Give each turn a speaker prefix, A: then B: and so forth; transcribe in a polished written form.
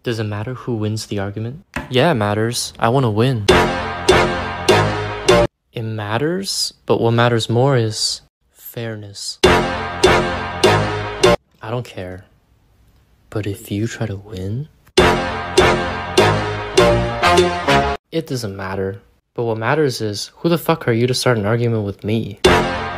A: Does it matter who wins the argument? Yeah, it matters. I want to win. It matters, but what matters more is fairness. I don't care. But if you try to win, it doesn't matter. But what matters is, who the fuck are you to start an argument with me?